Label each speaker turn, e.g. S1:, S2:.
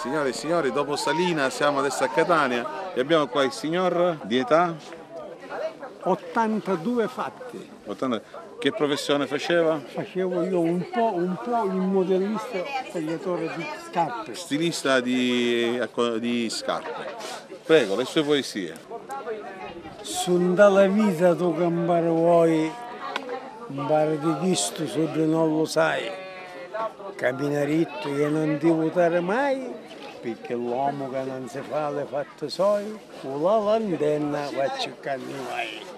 S1: Signore e signori, dopo Salina siamo adesso a Catania e abbiamo qua il signor di età
S2: 82 fatti.
S1: Che professione faceva?
S2: Facevo io un po' il modellista tagliatore di scarpe.
S1: Stilista di scarpe. Prego, le sue poesie.
S2: Sono dalla vita tu campare vuoi, un bar di chisto sopra non lo sai. Cammina ritto e non ti votare mai, perché l'uomo che non si fa le fatte soi, con la lanterna va a cercare mai.